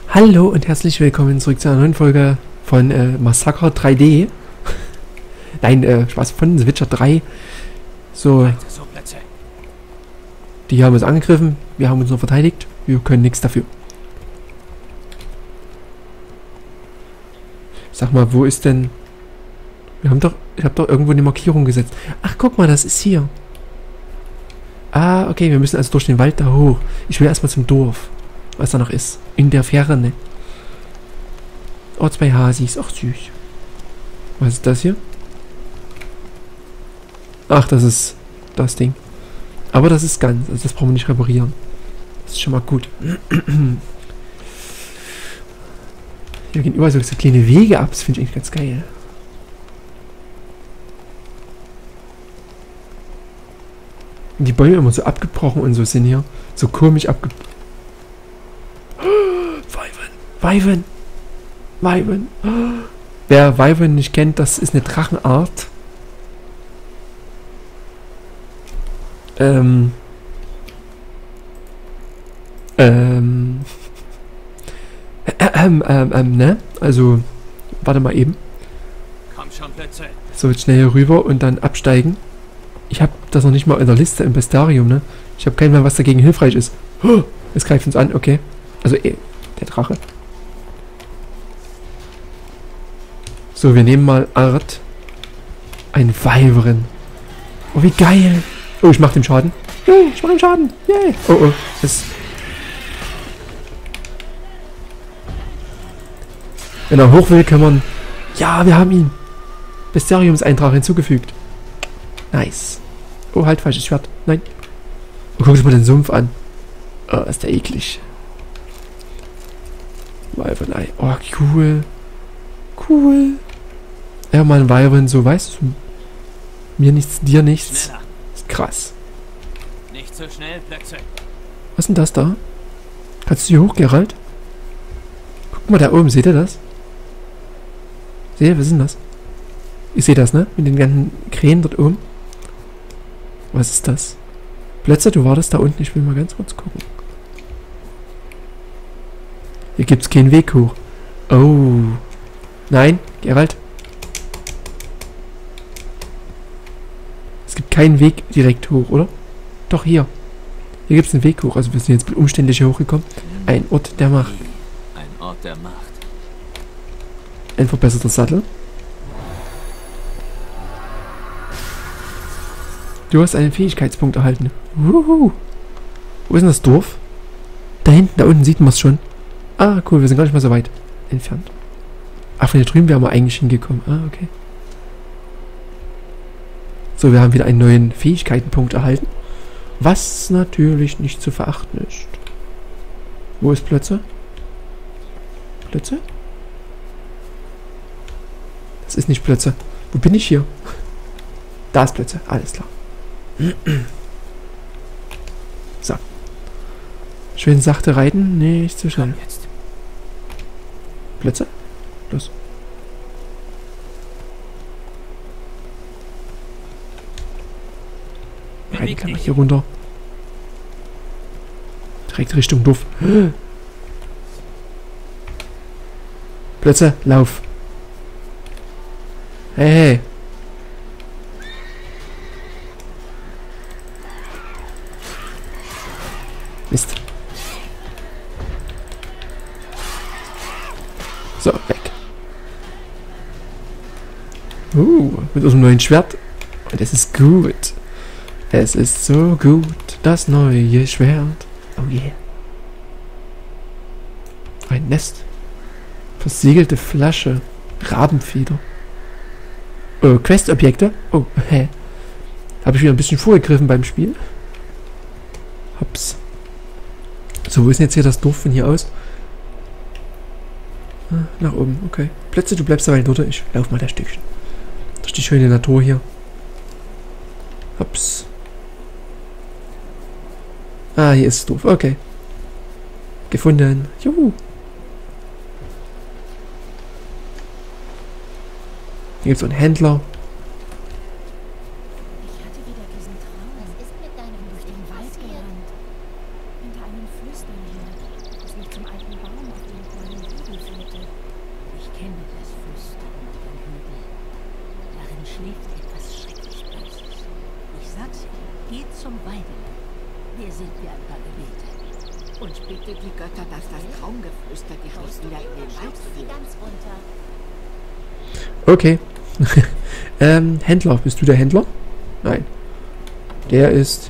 Hallo und herzlich willkommen zurück zu einer neuen Folge von Massacre 3D. Nein, Spaß, von The Witcher 3. So, die haben uns angegriffen, wir haben uns nur verteidigt, wir können nichts dafür. Sag mal, wo ist denn... Ich habe doch irgendwo eine Markierung gesetzt. Ach, guck mal, das ist hier. Ah, okay, wir müssen also durch den Wald da hoch. Ich will erstmal zum Dorf, was da noch ist. In der Ferne. Oh, 2 Hasis. Ach, süß. Was ist das hier? Ach, das ist das Ding. Aber das ist ganz. Also das brauchen wir nicht reparieren. Das ist schon mal gut. Hier gehen überall so kleine Wege ab. Das finde ich eigentlich ganz geil. Und die Bäume immer so abgebrochen und so sind hier. So komisch abgebrochen. Wyvern. Wyvern. Wer Wyvern nicht kennt, das ist eine Drachenart. Ne? Also, warte mal eben. Komm schon, Plätze. So, jetzt schnell hier rüber und dann absteigen. Ich habe das noch nicht mal in der Liste im Bestiarium, ne? Ich habe keinen Mal, was dagegen hilfreich ist. Es greift uns an, okay. Also, der Drache. So, wir nehmen mal Art. Ein Wyvern. Oh, wie geil. Oh, ich mach dem Schaden. Ich mach ihm Schaden. Yay. Oh. Wenn er hoch will, kann man... Ja, wir haben ihn. Bestiariumseintrag hinzugefügt. Nice. Oh, halt, falsches Schwert. Nein. Oh, guck dir mal den Sumpf an. Oh, ist der eklig. Wyvern-Ei. Oh, cool. Cool. Ja, mal ein Wyvern, so, weißt du. Mir nichts, dir nichts. Schneller. Ist krass. Nicht so schnell, Plätze. Was ist denn das da? Kannst du hier hoch, Geralt? Guck mal da oben, seht ihr das? Seht ihr, was ist denn das? Ich sehe das, ne? Mit den ganzen Krähen dort oben. Was ist das? Plötze, du wartest da unten. Ich will mal ganz kurz gucken. Hier gibt's keinen Weg hoch. Oh. Nein, Geralt. Es gibt keinen Weg direkt hoch, oder? Doch, hier. Hier gibt's einen Weg hoch. Also wir sind jetzt umständlich hier hochgekommen. Ein Ort der Macht. Ein Ort der Macht. Ein verbesserter Sattel. Du hast einen Fähigkeitspunkt erhalten. Wuhu. Wo ist denn das Dorf? Da hinten, da unten sieht man es schon. Ah, cool, wir sind gar nicht mal so weit entfernt. Ach, von hier drüben wären wir eigentlich hingekommen. Ah, okay. So, wir haben wieder einen neuen Fähigkeitenpunkt erhalten. Was natürlich nicht zu verachten ist. Wo ist Plötze? Plötze? Das ist nicht Plötze. Wo bin ich hier? Da ist Plötze. Alles klar. So. Schön sachte reiten. Nicht zu schnell. Jetzt. Plötze? Los. Reiten kann man hier runter. Direkt Richtung Dorf. Plötze, lauf. Hey. Mist. So, weg. Mit unserem neuen Schwert. Und es ist gut. Es ist so gut. Das neue Schwert. Oh yeah. Ein Nest. Versiegelte Flasche. Rabenfeder. Questobjekte. Oh, hä. Habe ich wieder ein bisschen vorgegriffen beim Spiel. Hops. So, wo ist denn jetzt hier das Dorf von hier aus? Ah, nach oben, okay. Plötzlich, du bleibst dabei dort. Ich lauf mal das Stückchen. Durch die schöne Natur hier. Hops. Ah, hier ist das Dorf. Okay. Gefunden. Juhu. Hier gibt es so einen Händler. Ich hatte wieder diesen Traum. Was ist mit deinem durch den Wald gerannt? Hinter einem Flüstern her, das mich zum alten Baum auf den Kopf sind wie ein paar Gebete. Und bitte die Götter, dass das Traumgeflüster dich nicht wieder in den Wald Sie führt. ganz runter. Okay. Händler. Bist du der Händler? Nein. Der ist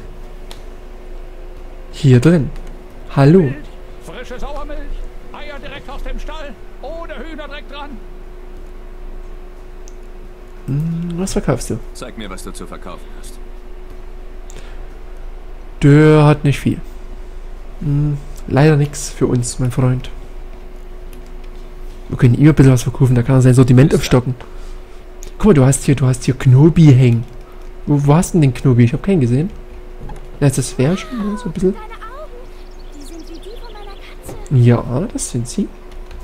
hier drin. Hallo. Milch, frische Sauermilch, Eier direkt aus dem Stall oder Hühner direkt dran. Was verkaufst du? Zeig mir, was du zu verkaufen hast. Der hat nicht viel. Leider nichts für uns, mein Freund. Wir können ihm ein bisschen was verkaufen, da kann er sein Sortiment aufstocken. Guck mal, du hast hier Knobi hängen. Wo hast du denn den Knobi? Ich habe keinen gesehen. Ja, ist das Färchen, so ein bisschen. Deine Augen, die sind wie die von meiner Katze. Ja, das sind sie.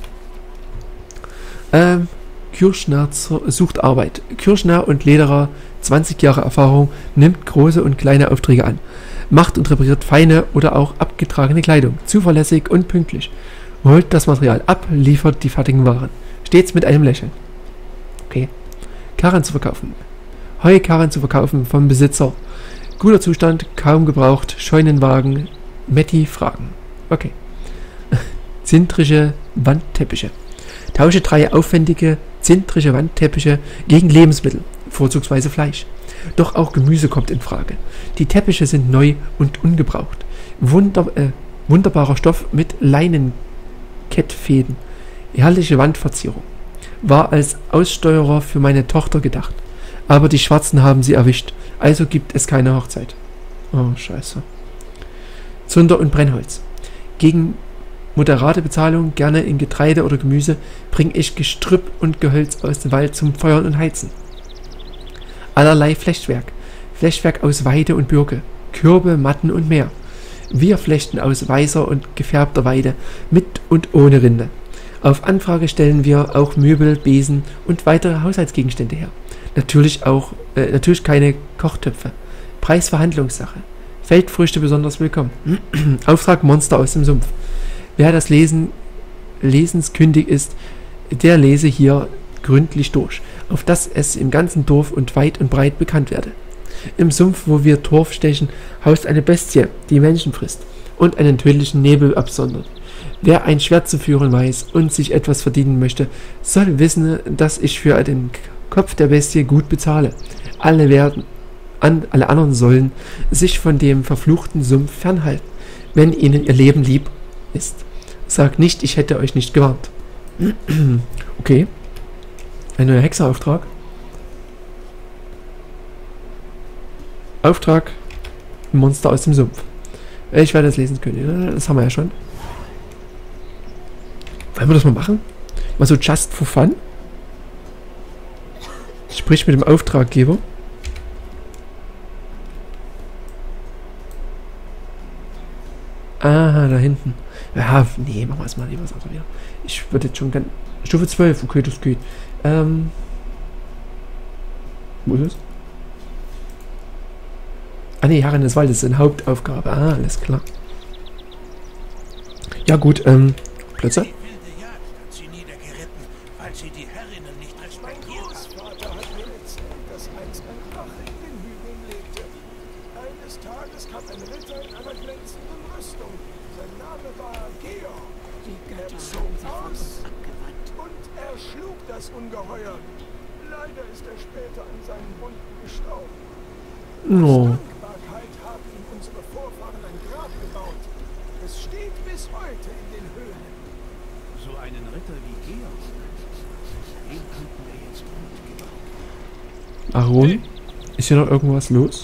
Kirschner sucht Arbeit. Kirschner und Lederer, 20 Jahre Erfahrung, nimmt große und kleine Aufträge an. Macht und repariert feine oder auch abgetragene Kleidung. Zuverlässig und pünktlich. Holt das Material ab, liefert die fertigen Waren. Stets mit einem Lächeln. Okay. Karren zu verkaufen. Heukarren zu verkaufen vom Besitzer. Guter Zustand, kaum gebraucht, Scheunenwagen. Metti fragen. Okay. Zintrische Wandteppiche. Tausche 3 aufwendige zintrische Wandteppiche gegen Lebensmittel, vorzugsweise Fleisch. Doch auch Gemüse kommt in Frage. Die Teppiche sind neu und ungebraucht. Wunderbarer Stoff mit Leinenkettfäden. Herrliche Wandverzierung. War als Aussteuerer für meine Tochter gedacht. Aber die Schwarzen haben sie erwischt. Also gibt es keine Hochzeit. Oh, scheiße. Zunder und Brennholz. Gegen moderate Bezahlung, gerne in Getreide oder Gemüse, bringe ich Gestrüpp und Gehölz aus dem Wald zum Feuern und Heizen. Allerlei Flechtwerk. Flechtwerk aus Weide und Birke, Kürbe, Matten und mehr. Wir flechten aus weißer und gefärbter Weide, mit und ohne Rinde. Auf Anfrage stellen wir auch Möbel, Besen und weitere Haushaltsgegenstände her. Natürlich keine Kochtöpfe. Preisverhandlungssache. Feldfrüchte besonders willkommen. Auftrag Monster aus dem Sumpf. Wer das lesenskundig ist, der lese hier gründlich durch, auf dass es im ganzen Dorf und weit und breit bekannt werde. Im Sumpf, wo wir Torf stechen, haust eine Bestie, die Menschen frisst und einen tödlichen Nebel absondert. Wer ein Schwert zu führen weiß und sich etwas verdienen möchte, soll wissen, dass ich für den Kopf der Bestie gut bezahle. Alle anderen sollen sich von dem verfluchten Sumpf fernhalten, wenn ihnen ihr Leben lieb ist. Sagt nicht, ich hätte euch nicht gewarnt. Okay. Ein neuer Hexerauftrag. Auftrag Monster aus dem Sumpf. Ich werde das lesen können. Das haben wir ja schon. Wollen wir das mal machen? Mal so just for fun? Sprich mit dem Auftraggeber. Aha, da hinten. Ja, nee, machen wir es mal lieber was anderes wieder. Ich würde jetzt schon ganz... Stufe 12, okay, das geht. Wo ist es? Ah ne, Herrin des Waldes ist eine Hauptaufgabe. Ah, alles klar. Ja gut, Plötze? Die wilde Jagd hat sie niedergeritten, weil sie die Herrinnen nicht respektiert hat. Großvater hat mir erzählt, dass einst ein Drache in den Hügeln lebte. Eines Tages kam ein Ritter in einer glänzenden Rüstung. Sein Name war Georg. Die Er Götter zog haben sich von aus uns abgewandt. und erschlug das Ungeheuer. Leider ist er später an seinen Wunden gestorben. Oh. Dankbarkeit haben ihm unsere Vorfahren ein Grab gebaut. Es steht bis heute in den Höhlen. So einen Ritter wie Georg, den könnten wir jetzt gut gebrauchen. Aaron? Ist hier noch irgendwas los?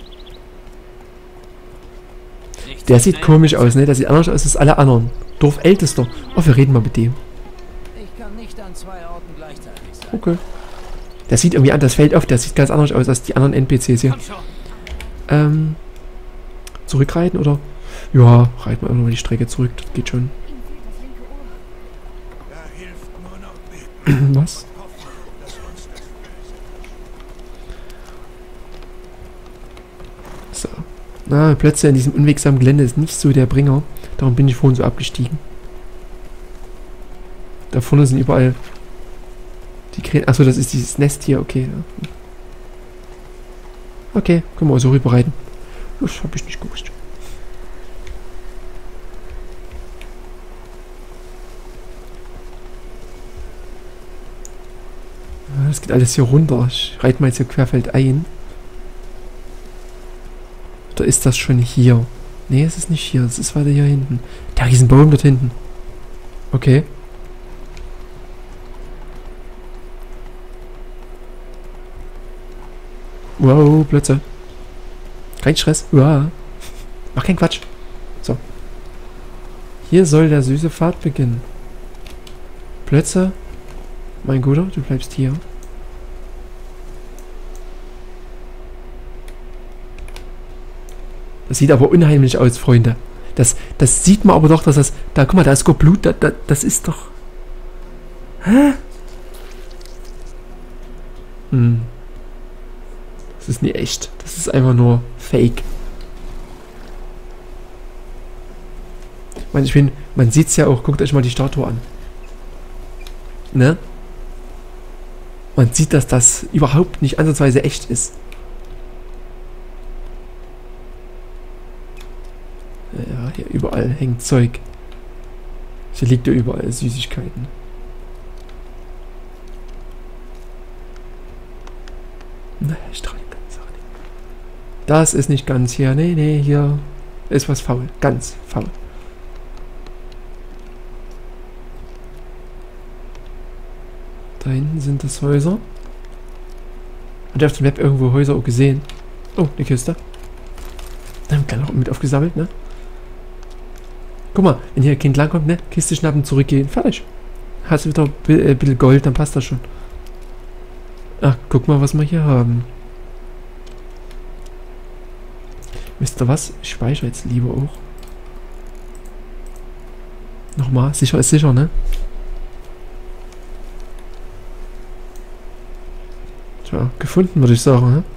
Nicht Der zu sieht schnell, komisch aus, ne? Der sieht anders aus als alle anderen. Dorfältester. Oh, wir reden mal mit dem. Ich kann nicht an 2 Orten gleichzeitig sein. Okay. Der sieht irgendwie anders, fällt auf, der sieht ganz anders aus als die anderen NPCs hier. Komm schon. Zurückreiten oder? Ja, reiten wir einfach mal die Strecke zurück, das geht schon. Ihm fehlt das linke Ohr. Da hilft nur noch beten. Was? Hoffen, dass uns das Böse. So. Na, Plätze in diesem unwegsamen Gelände ist nicht so der Bringer. Darum bin ich vorhin so abgestiegen. Da vorne sind überall die Krähen. Achso, das ist dieses Nest hier, okay. Okay, können wir auch so rüberreiten. Das habe ich nicht gewusst. Das geht alles hier runter. Ich reite mal jetzt hier querfeld ein. Oder ist das schon hier? Nee, es ist nicht hier. Es ist weiter hier hinten. Der Riesenbaum dort hinten. Okay. Wow, Blöcke. Kein Stress. Wow. Mach keinen Quatsch. So. Hier soll der süße Pfad beginnen. Blöcke. Mein Guter, du bleibst hier. Das sieht aber unheimlich aus, Freunde. Das sieht man aber doch, dass das... Da, guck mal, da ist sogar Blut. Das ist doch... Hä? Hm. Das ist nie echt. Das ist einfach nur Fake. Ich meine, man sieht es ja auch. Guckt euch mal die Statue an. Ne? Man sieht, dass das überhaupt nicht ansatzweise echt ist. Ja, hier überall hängt Zeug. Hier liegt ja überall Süßigkeiten. Naja, ich traue die ganze Sache nicht. Das ist nicht ganz hier. Nee, nee, hier ist was faul. Ganz faul. Da hinten sind das Häuser. Hat ihr auf dem Map irgendwo Häuser auch gesehen? Oh, eine Kiste. Dann gleich noch mit aufgesammelt, ne? Guck mal, wenn hier ein Kind langkommt, ne? Kiste schnappen, zurückgehen. Fertig. Hast du wieder ein bisschen Gold, dann passt das schon. Ach, guck mal, was wir hier haben. Wisst ihr was? Ich speichere jetzt lieber auch. Nochmal, sicher ist sicher, ne? Tja, gefunden, würde ich sagen, ne?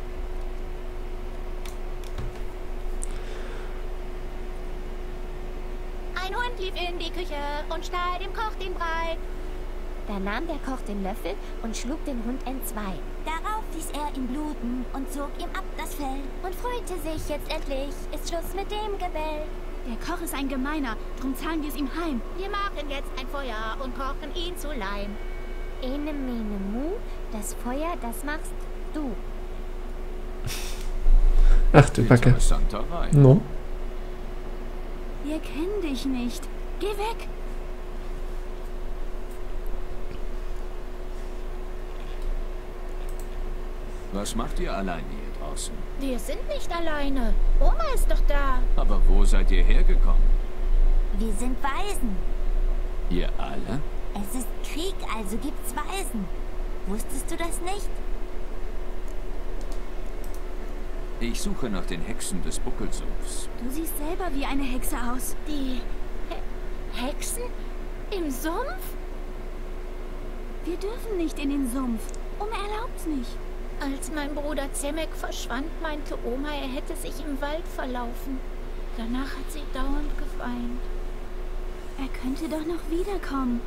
Ein Hund lief in die Küche und stahl dem Koch den Brei. Da nahm der Koch den Löffel und schlug den Hund entzwei. Darauf ließ er ihn bluten und zog ihm ab das Fell. Und freute sich, jetzt endlich ist Schluss mit dem Gebell. Der Koch ist ein Gemeiner, drum zahlen wir es ihm heim. Wir machen jetzt ein Feuer und kochen ihn zu Leim. Ene, mene, mu, das Feuer, das machst du. Ach du Backe. No. Wir kennen dich nicht. Geh weg. Was macht ihr alleine hier draußen? Wir sind nicht alleine. Oma ist doch da. Aber wo seid ihr hergekommen? Wir sind Waisen. Ihr alle? Es ist Krieg, also gibt's Waisen. Wusstest du das nicht? Ich suche nach den Hexen des Buckelsumpfs. Du siehst selber wie eine Hexe aus. Die Hexen? Im Sumpf? Wir dürfen nicht in den Sumpf. Oma erlaubt's nicht. Als mein Bruder Zemek verschwand, meinte Oma, er hätte sich im Wald verlaufen. Danach hat sie dauernd geweint. Er könnte doch noch wiederkommen.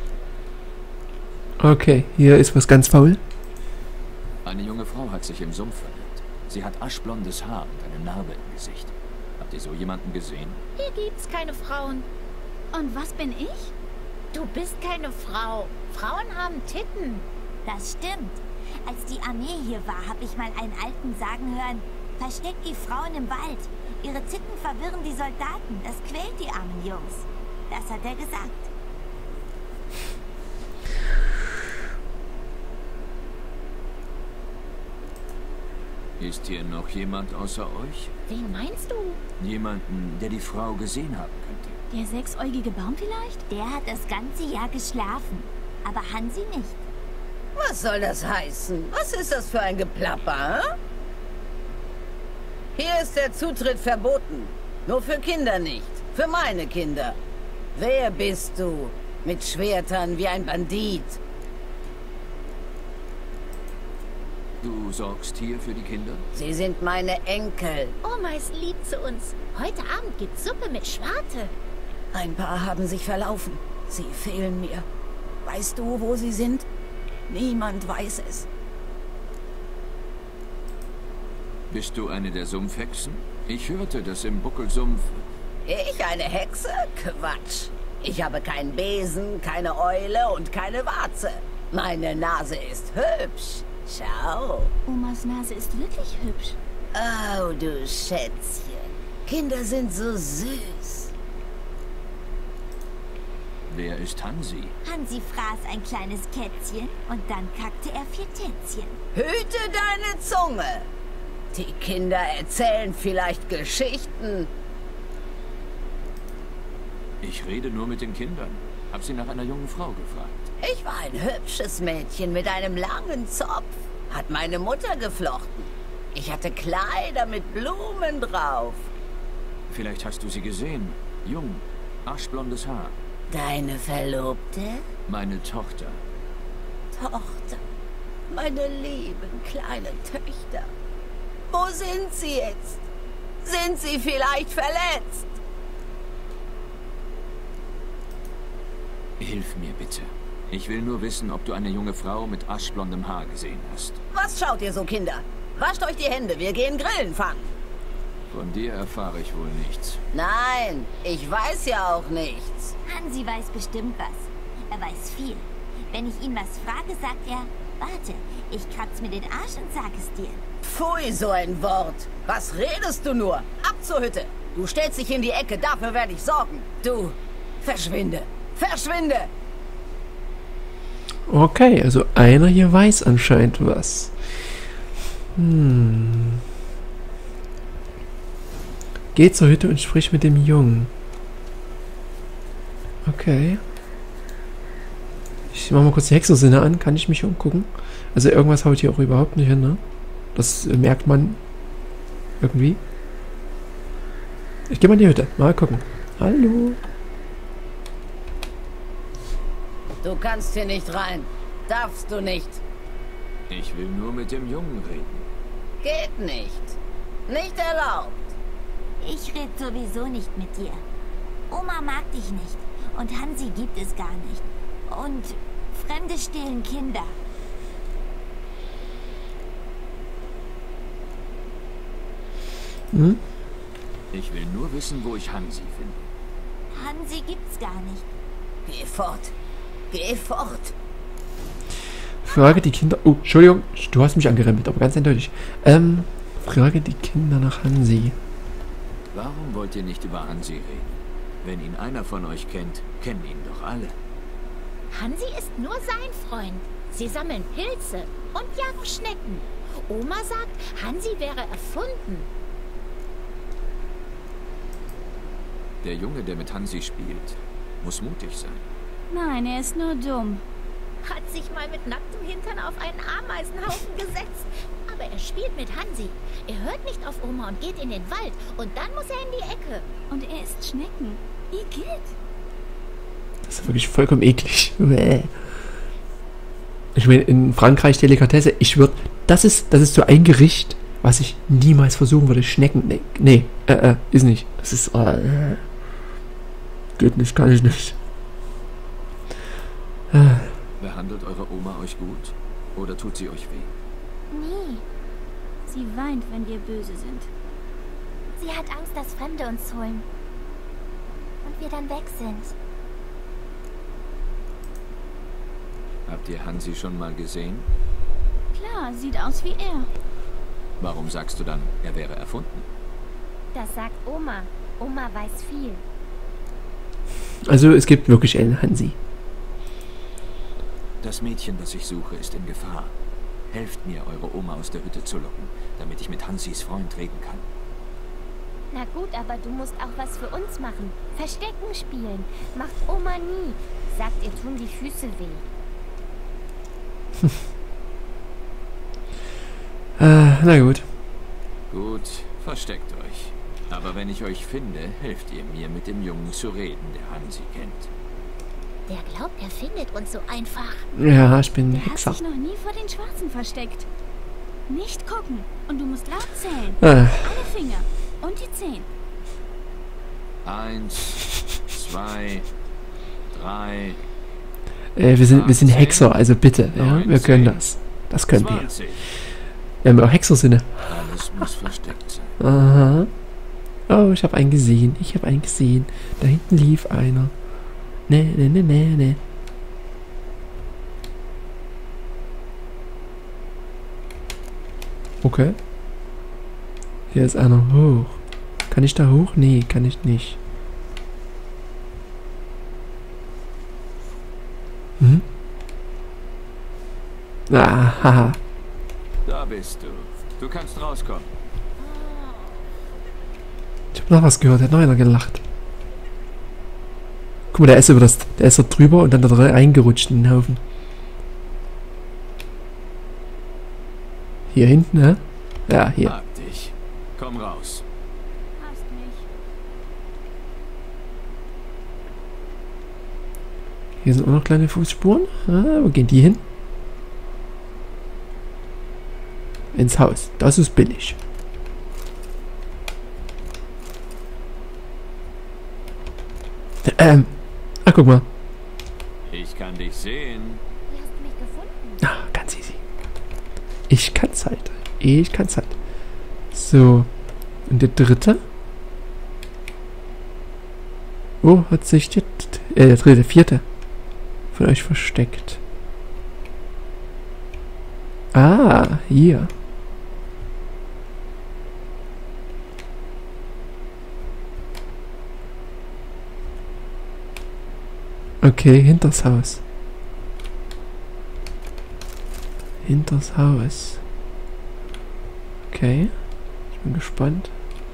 Okay, hier ist was ganz faul. Eine junge Frau hat sich im Sumpf verliebt. Sie hat aschblondes Haar und eine Narbe im Gesicht. Habt ihr so jemanden gesehen? Hier gibt's keine Frauen. Und was bin ich? Du bist keine Frau. Frauen haben Titten. Das stimmt. Als die Armee hier war, habe ich mal einen Alten sagen hören, versteckt die Frauen im Wald. Ihre Titten verwirren die Soldaten. Das quält die armen Jungs. Das hat er gesagt. Ist hier noch jemand außer euch? Wen meinst du? Jemanden, der die Frau gesehen haben könnte. Der sechsäugige Baum vielleicht? Der hat das ganze Jahr geschlafen. Aber Hansi nicht. Was soll das heißen? Was ist das für ein Geplapper? Hm? Hier ist der Zutritt verboten. Nur für Kinder nicht. Für meine Kinder. Wer bist du? Mit Schwertern wie ein Bandit. Du sorgst hier für die Kinder? Sie sind meine Enkel. Oma ist lieb zu uns. Heute Abend gibt's Suppe mit Schwarte. Ein paar haben sich verlaufen. Sie fehlen mir. Weißt du, wo sie sind? Niemand weiß es. Bist du eine der Sumpfhexen? Ich hörte, dass im Buckelsumpf... Ich eine Hexe? Quatsch. Ich habe keinen Besen, keine Eule und keine Warze. Meine Nase ist hübsch. Schau. Omas Nase ist wirklich hübsch. Oh, du Schätzchen. Kinder sind so süß. Wer ist Hansi? Hansi fraß ein kleines Kätzchen und dann kackte er 4 Tätzchen. Hüte deine Zunge. Die Kinder erzählen vielleicht Geschichten. Ich rede nur mit den Kindern. Hab sie nach einer jungen Frau gefragt. Ich war ein hübsches Mädchen mit einem langen Zopf. Hat meine Mutter geflochten. Ich hatte Kleider mit Blumen drauf. Vielleicht hast du sie gesehen. Jung, aschblondes Haar. Deine Verlobte? Meine Tochter. Tochter. Meine lieben kleinen Töchter. Wo sind sie jetzt? Sind sie vielleicht verletzt? Hilf mir bitte. Ich will nur wissen, ob du eine junge Frau mit aschblondem Haar gesehen hast. Was schaut ihr so, Kinder? Wascht euch die Hände, wir gehen Grillen fangen. Von dir erfahre ich wohl nichts. Nein, ich weiß ja auch nichts. Hansi weiß bestimmt was. Er weiß viel. Wenn ich ihn was frage, sagt er, warte, ich kratz mir den Arsch und sag es dir. Pfui, so ein Wort. Was redest du nur? Ab zur Hütte. Du stellst dich in die Ecke, dafür werde ich sorgen. Du, verschwinde. Verschwinde! Okay, also einer hier weiß anscheinend was. Geh zur Hütte und sprich mit dem Jungen. Okay. Ich mach mal kurz die Hexersinne an. Kann ich mich umgucken? Also irgendwas haut hier auch überhaupt nicht hin, ne? Das merkt man irgendwie. Ich geh mal in die Hütte. Mal gucken. Hallo. Du kannst hier nicht rein. Darfst du nicht. Ich will nur mit dem Jungen reden. Geht nicht. Nicht erlaubt. Ich red sowieso nicht mit dir. Oma mag dich nicht. Und Hansi gibt es gar nicht. Und Fremde stehlen Kinder. Hm? Ich will nur wissen, wo ich Hansi finde. Hansi gibt's gar nicht. Geh fort. Geh fort. Frage die Kinder... Oh, Entschuldigung. Du hast mich angerempelt, aber ganz eindeutig. Frage die Kinder nach Hansi. Warum wollt ihr nicht über Hansi reden? Wenn ihn einer von euch kennt, kennen ihn doch alle. Hansi ist nur sein Freund. Sie sammeln Pilze und jagen Schnecken. Oma sagt, Hansi wäre erfunden. Der Junge, der mit Hansi spielt, muss mutig sein. Nein, er ist nur dumm. Hat sich mal mit nacktem Hintern auf einen Ameisenhaufen gesetzt. Aber er spielt mit Hansi. Er hört nicht auf Oma und geht in den Wald. Und dann muss er in die Ecke. Und er isst Schnecken. Igitt. Das ist wirklich vollkommen eklig. Ich meine, in Frankreich Delikatesse, ich würde... Das ist so ein Gericht, was ich niemals versuchen würde. Schnecken... Nee, ist nicht. Das ist... geht nicht, kann ich nicht. Behandelt eure Oma euch gut? Oder tut sie euch weh? Nie. Sie weint, wenn wir böse sind. Sie hat Angst, dass Fremde uns holen. Und wir dann weg sind. Habt ihr Hansi schon mal gesehen? Klar, sieht aus wie er. Warum sagst du dann, er wäre erfunden? Das sagt Oma. Oma weiß viel. Also es gibt wirklich einen Hansi. Das Mädchen, das ich suche, ist in Gefahr. Helft mir, eure Oma aus der Hütte zu locken, damit ich mit Hansis Freund reden kann. Na gut, aber du musst auch was für uns machen. Verstecken spielen. Macht Oma nie. Sagt, ihr tun die Füße weh. Na gut. Gut, versteckt euch. Aber wenn ich euch finde, helft ihr mir, mit dem Jungen zu reden, der Hansi kennt. Der glaubt, er findet uns so einfach. Ja, ich bin Der Hexer. hat sich noch nie vor den Schwarzen versteckt. Nicht gucken. Und du musst laut zählen. Ah. Alle Finger. Und die 10. 1, 2, 3... Wir sind Hexer, also bitte. Ja, wir können das. Das können wir. 20. Wir haben ja auch Hexersinne. Alles muss versteckt sein. Aha. Oh, ich habe einen gesehen. Ich habe einen gesehen. Da hinten lief einer. Nee. Okay. Hier ist einer hoch. Kann ich da hoch? Nee, kann ich nicht. Mhm. Ah, haha. Da bist du. Du kannst rauskommen. Ich habe noch was gehört. Hat noch einer gelacht. Guck mal, der ist da drüber und dann da reingerutscht in den Haufen. Hier hinten, ne? Ja, hier. Hab dich. Komm raus. Passt nicht. Hier sind auch noch kleine Fußspuren. Ah, wo gehen die hin? Ins Haus. Das ist billig. Ach, guck mal. Ich kann dich sehen. Wie hast du mich gefunden? Ah, ganz easy. Ich kann's halt. Ich kann's halt. So. Und der dritte? Wo hat sich der vierte von euch versteckt? Ah, hier. Okay, hinters Haus. Hinters Haus. Okay. Ich bin gespannt.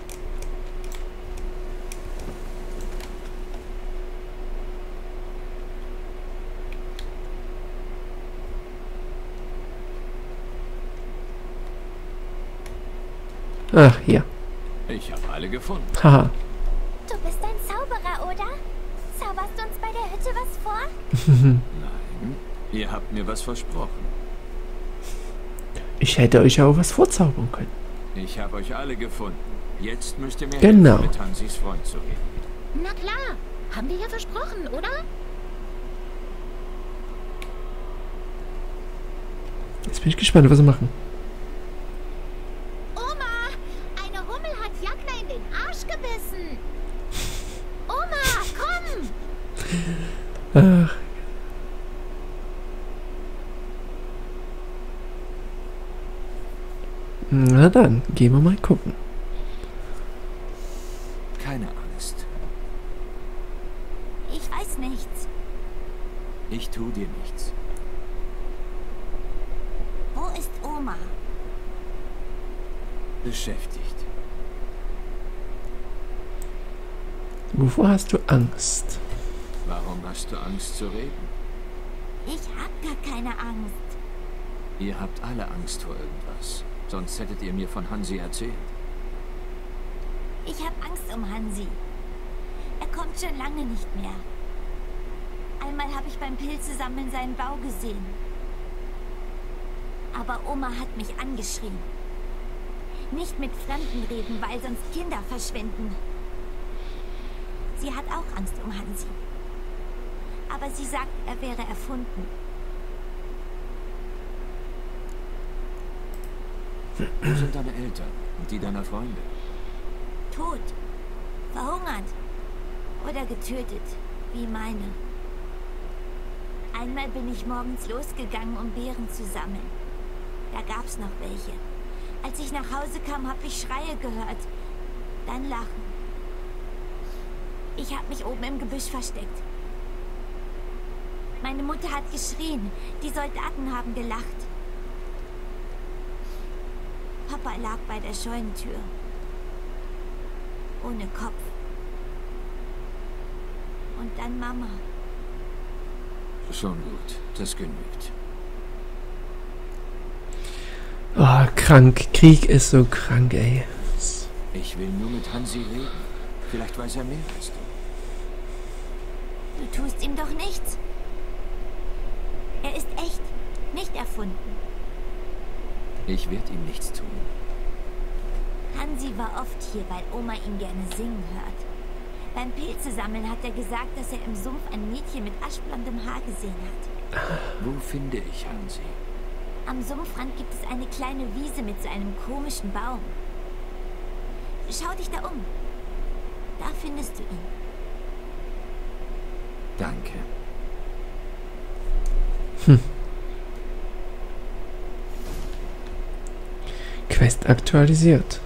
Ach, hier. Ich habe alle gefunden. Haha. Du bist ein Zauberer, oder? Zauberst du uns bei der Hütte was vor? Nein, ihr habt mir was versprochen. Ich hätte euch ja auch was vorzaubern können. Ich habe euch alle gefunden. Jetzt müsst ihr mir Genau. helfen, mit Hansis Freund zu reden. Na klar, haben wir ja versprochen, oder? Jetzt bin ich gespannt, was sie machen. Oma, eine Hummel hat Jagna in den Arsch gebissen. Oma, komm! Ach. Na dann, gehen wir mal gucken. Keine Angst. Ich weiß nichts. Ich tu dir nichts. Wo ist Oma? Beschäftigt. Wovor hast du Angst? Warum hast du Angst zu reden? Ich hab gar keine Angst. Ihr habt alle Angst vor irgendwas. Sonst hättet ihr mir von Hansi erzählt. Ich hab Angst um Hansi. Er kommt schon lange nicht mehr. Einmal habe ich beim Pilzesammeln seinen Bau gesehen. Aber Oma hat mich angeschrien. Nicht mit Fremden reden, weil sonst Kinder verschwinden. Sie hat auch Angst um Hansi. Aber sie sagt, er wäre erfunden. Wo sind deine Eltern und die deiner Freunde? Tot. Verhungert. Oder getötet, wie meine. Einmal bin ich morgens losgegangen, um Beeren zu sammeln. Da gab's noch welche. Als ich nach Hause kam, habe ich Schreie gehört. Dann Lachen. Ich habe mich oben im Gebüsch versteckt. Meine Mutter hat geschrien. Die Soldaten haben gelacht. Papa lag bei der Scheunentür. Ohne Kopf. Und dann Mama. Schon gut, das genügt. Oh, krank. Krieg ist so krank, ey. Ich will nur mit Hansi reden. Vielleicht weiß er mehr als du. Du tust ihm doch nichts. Er ist echt, nicht erfunden. Ich werde ihm nichts tun. Hansi war oft hier, weil Oma ihn gerne singen hört. Beim Pilzesammeln hat er gesagt, dass er im Sumpf ein Mädchen mit aschblondem Haar gesehen hat. Wo finde ich Hansi? Am Sumpfrand gibt es eine kleine Wiese mit so einem komischen Baum. Schau dich da um. Da findest du ihn. Danke. Quest aktualisiert.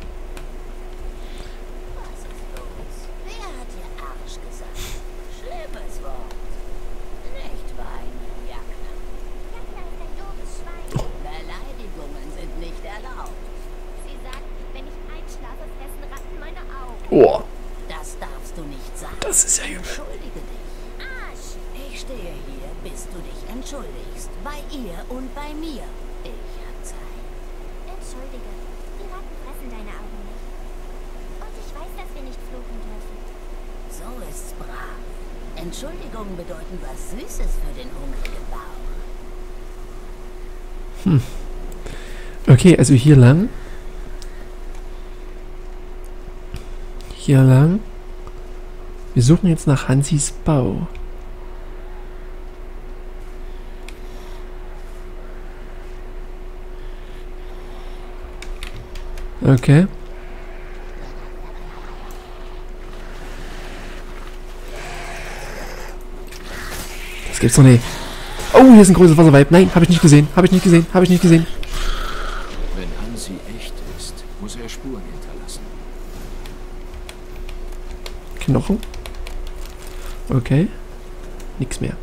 Was ist los? Wer hat dir Arsch gesagt? Schlimmes Wort. Nicht weinen, Jakna. Jakna ist ein doofes Schwein. Beleidigungen sind nicht erlaubt. Sie sagt, wenn ich einschlafe, fressen Ratten meine Augen. Oh, Das darfst du nicht sagen. das ist ja übel. Entschuldige dich. Arsch! Ich stehe hier, bis du dich entschuldigst. Bei ihr und bei mir. Ich hab Zeit. Entschuldige, die Ratten fressen deine Augen nicht. Und ich weiß, dass wir nicht fluchen dürfen. So ist's brav. Entschuldigungen bedeuten was Süßes für den hungrigen Bauch. Okay, also hier lang. Hier lang. Wir suchen jetzt nach Hansis Bau. Okay. Das gibt's doch nicht. Oh, hier ist ein großes Wasserweib. Nein, habe ich nicht gesehen. Habe ich nicht gesehen. Habe ich nicht gesehen. Wenn Hansi echt ist, muss er Spuren hinterlassen. Knochen. Okay. Nix mehr.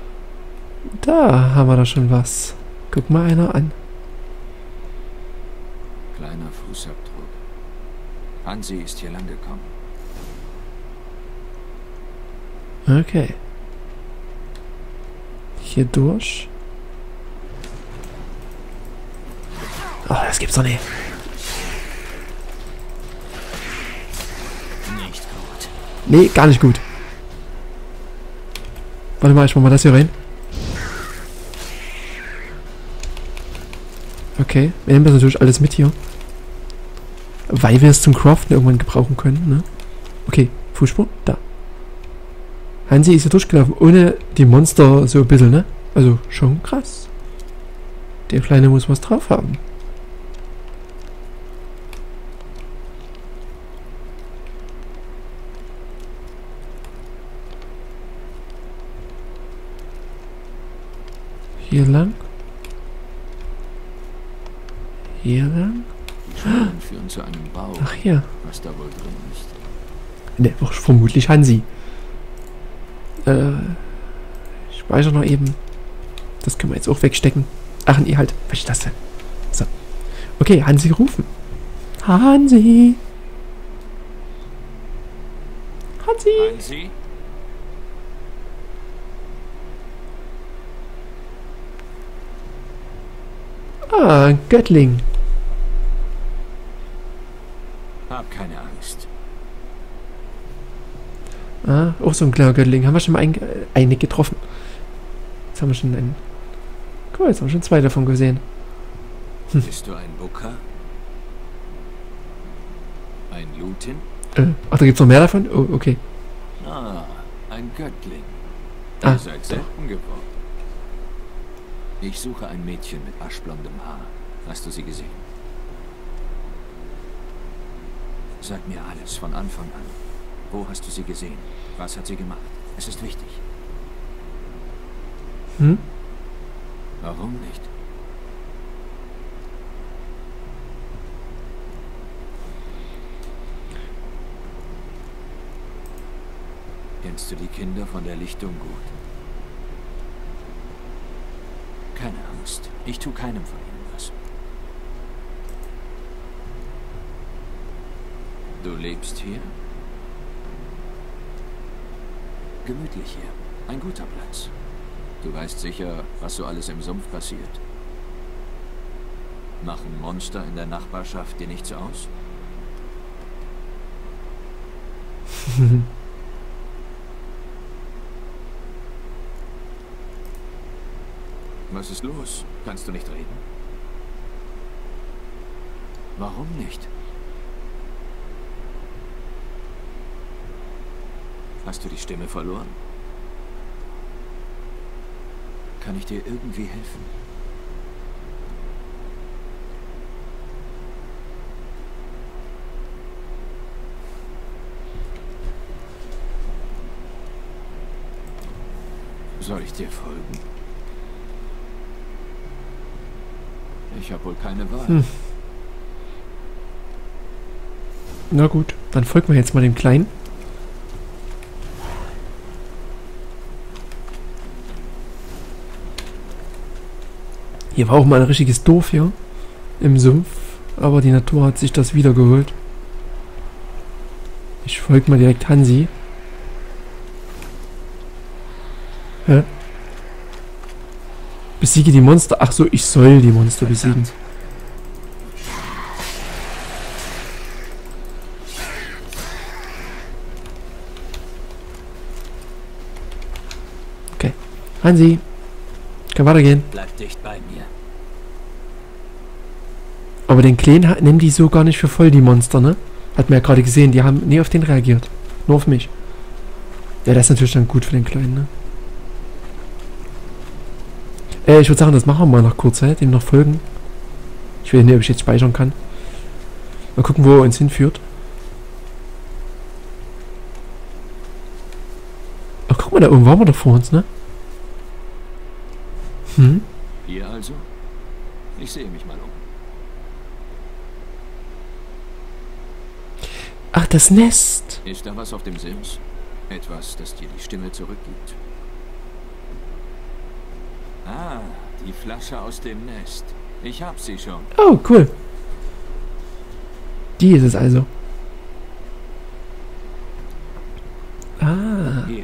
Da haben wir doch schon was. Guck mal einer an. Kleiner Fußabdruck. Hansi ist hier lang gekommen. Okay. Hier durch. Oh, das gibt's doch nicht. Nicht gut. Nee, gar nicht gut. Warte mal, ich mach mal das hier rein. Okay, wir nehmen das natürlich alles mit hier. Weil wir es zum Craften irgendwann gebrauchen können, ne? Okay, Fußspur, da. Hansi ist hier durchgelaufen, ohne die Monster so ein bisschen, ne? Also schon krass. Der Kleine muss was drauf haben. Hier lang. Hier lang. Die Spuren führen zu einem Bau. Ach hier. Was da wohl drin ist. Ne, vermutlich Hansi. Ich speichere noch eben. Das können wir jetzt auch wegstecken. Ach nee, halt. Was ist das denn? So. Okay, Hansi rufen. Hansi. Hansi. Hansi? Ah, ein Göttling. Hab keine Angst. Ah, auch so ein kleiner Göttling. Haben wir schon mal eine getroffen. Jetzt haben wir schon einen. Guck mal, jetzt haben wir schon zwei davon gesehen. Bist du ein Booker? Ein Lutin? Ach, da gibt's noch mehr davon? Oh, okay. Ah, ein Göttling. Ah, Ihr seid selten geworden. Ich suche ein Mädchen mit aschblondem Haar. Hast du sie gesehen? Sag mir alles von Anfang an. Wo hast du sie gesehen? Was hat sie gemacht? Es ist wichtig. Hm? Warum nicht? Kennst du die Kinder von der Lichtung gut? Keine Angst. Ich tue keinem von ihnen was. Du lebst hier? Gemütlich hier. Ein guter Platz. Du weißt sicher, was so alles im Sumpf passiert. Machen Monster in der Nachbarschaft dir nichts aus? Was ist los? Kannst du nicht reden? Warum nicht? Hast du die Stimme verloren? Kann ich dir irgendwie helfen? Soll ich dir folgen? Ich habe wohl keine Wahl. Na gut, dann folgen wir jetzt mal dem Kleinen. Hier war auch mal ein richtiges Dorf hier im Sumpf, aber die Natur hat sich das wiedergeholt. Ich folge mal direkt Hansi. Hä? Besiege die Monster. Ach so, ich soll die Monster besiegen. Okay. Hansi. Kann weitergehen. Bleib dicht bei mir. Aber den Kleinen nehmen die so gar nicht für voll, die Monster, ne? Hat man ja gerade gesehen, die haben nie auf den reagiert. Nur auf mich. Ja, das ist natürlich dann gut für den Kleinen, ne? Ich würde sagen, das machen wir mal nach kurzer Zeit, dem noch folgen. Ich will nicht, ob ich jetzt speichern kann. Mal gucken, wo er uns hinführt. Ach, guck mal, da oben waren wir doch vor uns, ne? Hm? Hier also? Ich sehe mich mal um. Ach, das Nest. Ist da was auf dem Sims? Etwas, das dir die Stimme zurückgibt? Ah, die Flasche aus dem Nest. Ich hab sie schon. Oh, cool. Die ist es also. Ah. Hier.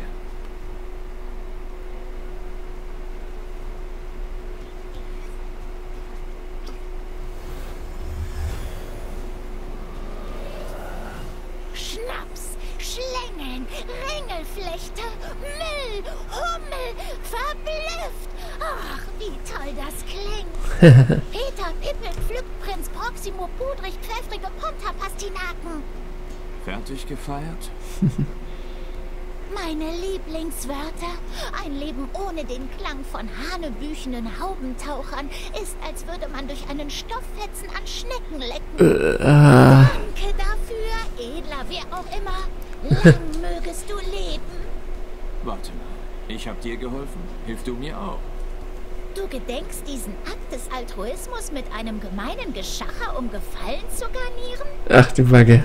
Schnaps, Schlängeln, Ringelflechte, Müll, Hummel, verblüfft. Ach, wie toll das klingt. Peter Pippel pflückt Prinz Proximo pudrig pfeffrige Ponta-Pastinaken. Fertig gefeiert? Meine Lieblingswörter. Ein Leben ohne den Klang von hanebüchenen Haubentauchern ist, als würde man durch einen Stofffetzen an Schnecken lecken. Danke dafür, edler wer auch immer. Lang mögest du leben. Warte mal, ich hab dir geholfen. Hilf du mir auch. Du gedenkst diesen Akt des Altruismus mit einem gemeinen Geschacher, um Gefallen zu garnieren? Ach du Backe.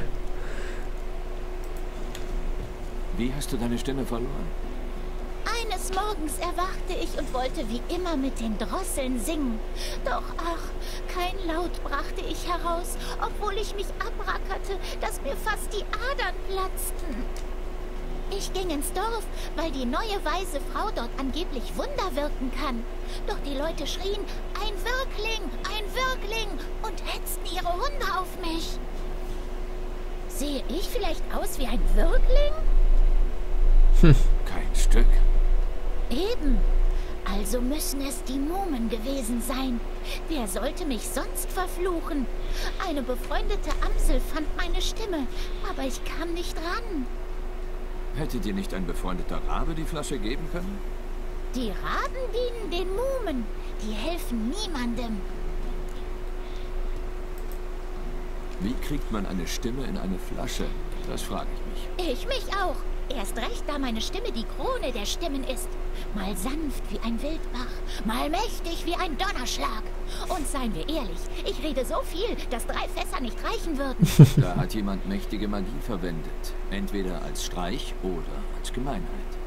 Wie hast du deine Stimme verloren? Eines Morgens erwachte ich und wollte wie immer mit den Drosseln singen. Doch ach, kein Laut brachte ich heraus, obwohl ich mich abrackerte, dass mir fast die Adern platzten. Ich ging ins Dorf, weil die neue weise Frau dort angeblich Wunder wirken kann. Doch die Leute schrien, ein Wirkling, und hetzten ihre Hunde auf mich. Sehe ich vielleicht aus wie ein Wirkling? Kein Stück. Eben. Also müssen es die Mumen gewesen sein. Wer sollte mich sonst verfluchen? Eine befreundete Amsel fand meine Stimme, aber ich kam nicht ran. Hätte dir nicht ein befreundeter Rabe die Flasche geben können? Die Raben dienen den Mumen. Die helfen niemandem. Wie kriegt man eine Stimme in eine Flasche? Das frage ich mich. Ich mich auch. Erst recht, da meine Stimme die Krone der Stimmen ist. Mal sanft wie ein Wildbach, mal mächtig wie ein Donnerschlag. Und seien wir ehrlich, ich rede so viel, dass 3 Fässer nicht reichen würden. Da hat jemand mächtige Magie verwendet. Entweder als Streich oder als Gemeinheit.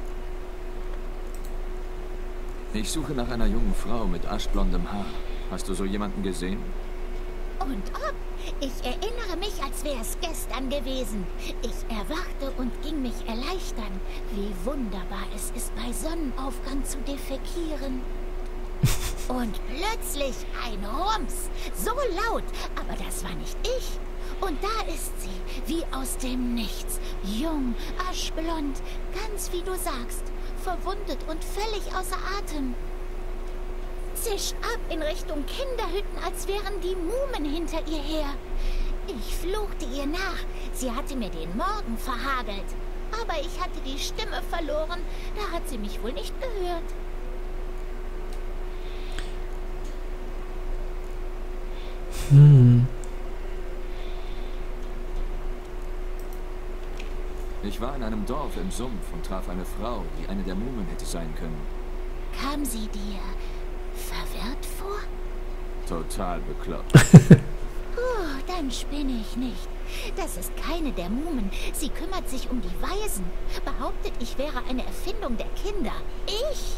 Ich suche nach einer jungen Frau mit aschblondem Haar. Hast du so jemanden gesehen? Und ob? Ich erinnere mich, als wäre es gestern gewesen. Ich erwachte und ging mich erleichtern. Wie wunderbar es ist, bei Sonnenaufgang zu defekieren. Und plötzlich ein Rums. So laut, aber das war nicht ich. Und da ist sie, wie aus dem Nichts. Jung, aschblond, ganz wie du sagst. Verwundet und völlig außer Atem. Zisch ab in Richtung Kinderhütten, als wären die Mumen hinter ihr her. Ich fluchte ihr nach. Sie hatte mir den Morgen verhagelt. Aber ich hatte die Stimme verloren. Da hat sie mich wohl nicht gehört. Ich war in einem Dorf im Sumpf und traf eine Frau, die eine der Mumen hätte sein können. Kam sie dir verwirrt vor? Total bekloppt. Dann spinne ich nicht. Das ist keine der Mumen. Sie kümmert sich um die Waisen. Behauptet, ich wäre eine Erfindung der Kinder. Ich?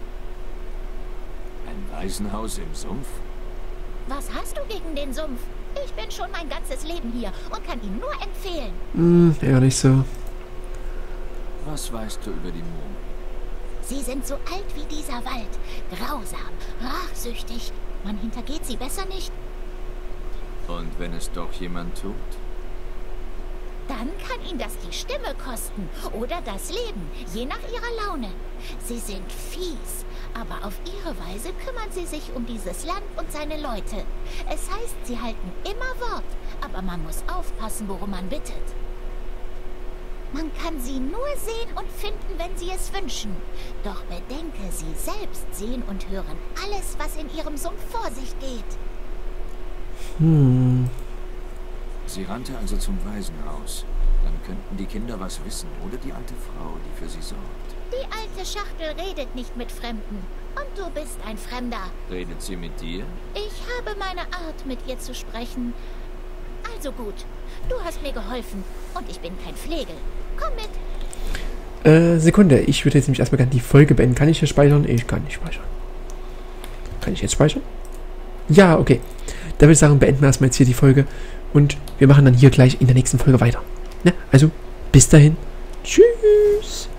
Ein Waisenhaus im Sumpf? Was hast du gegen den Sumpf? Ich bin schon mein ganzes Leben hier und kann ihn nur empfehlen. Eher nicht so. Was weißt du über die Mumen? Sie sind so alt wie dieser Wald. Grausam, rachsüchtig. Man hintergeht sie besser nicht. Und wenn es doch jemand tut? Dann kann ihn das die Stimme kosten oder das Leben, je nach ihrer Laune. Sie sind fies, aber auf ihre Weise kümmern sie sich um dieses Land und seine Leute. Es heißt, sie halten immer Wort, aber man muss aufpassen, worum man bittet. Man kann sie nur sehen und finden, wenn sie es wünschen. Doch bedenke, sie selbst sehen und hören alles, was in ihrem Sumpf vor sich geht. Sie rannte also zum Waisenhaus. Dann könnten die Kinder was wissen oder die alte Frau, die für sie sorgt. Die alte Schachtel redet nicht mit Fremden. Und du bist ein Fremder. Redet sie mit dir? Ich habe meine Art, mit ihr zu sprechen. Also gut, du hast mir geholfen und ich bin kein Flegel. Komm mit. Sekunde, ich würde jetzt nämlich erstmal gerne die Folge beenden. Kann ich hier speichern? Ich kann nicht speichern. Kann ich jetzt speichern? Ja, okay. Da würde ich sagen, beenden wir erstmal jetzt hier die Folge. Und wir machen dann hier gleich in der nächsten Folge weiter. Ne? Also, bis dahin. Tschüss.